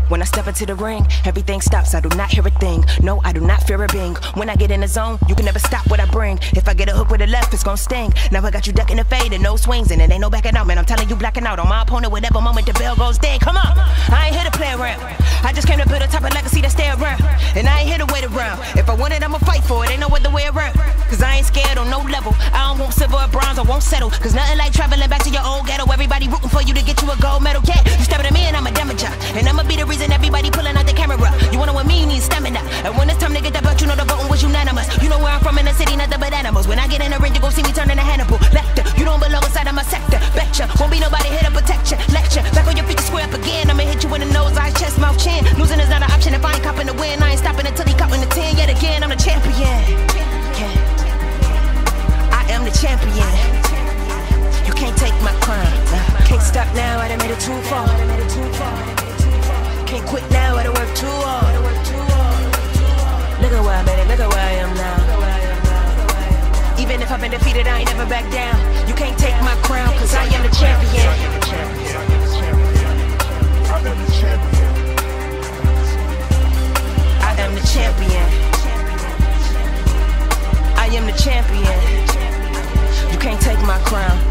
When I step into the ring, everything stops, I do not hear a thing. No, I do not fear a bing. When I get in the zone, you can never stop what I bring. If I get a hook with the left, it's gon' sting. Now I got you ducking the fade and no swings, and it ain't no backing out, man. I'm telling you, blacking out on my opponent, whatever moment the bell goes ding. Come on, I ain't here to play around. I just came to build a type of legacy that stay around, and I ain't here to wait around. If I want it, I'ma fight for it, ain't no other way around. Cause I ain't scared on no level. I don't want silver or bronze, I won't settle. Cause nothing like traveling back to your old ghetto. Everybody rooting for you to get you a gold medal. Yeah, you stepping at me and I'ma damage ya, and I'ma be the reason everybody pulling out the camera. You wanna win me, you need stamina. And when it's time to get that belt, you know the voting was unanimous. You know where I'm from in the city, nothing but animals. When I get in the ring, you gon' see me turning to Hannibal Lecter. You don't belong inside of my sector, betcha. Won't be nobody here to protect ya. Lecture, back on your feet to square up again. I'ma hit you in the nose, eyes, chest, mouth, chin. Losing is not an option if I ain't copping the win. I ain't stopping until he copping the 10. Yet again, I'm the champion. Yeah. I am the champion. You can't take my crown. Can't stop now, I done made it too far. Can't quit now, I done worked too hard. Look at where I made it, look at where I am now. Even if I've been defeated, I ain't never back down. You can't take my crown, cause I am the champion. I am the champion. I am the champion. You can't take my crown.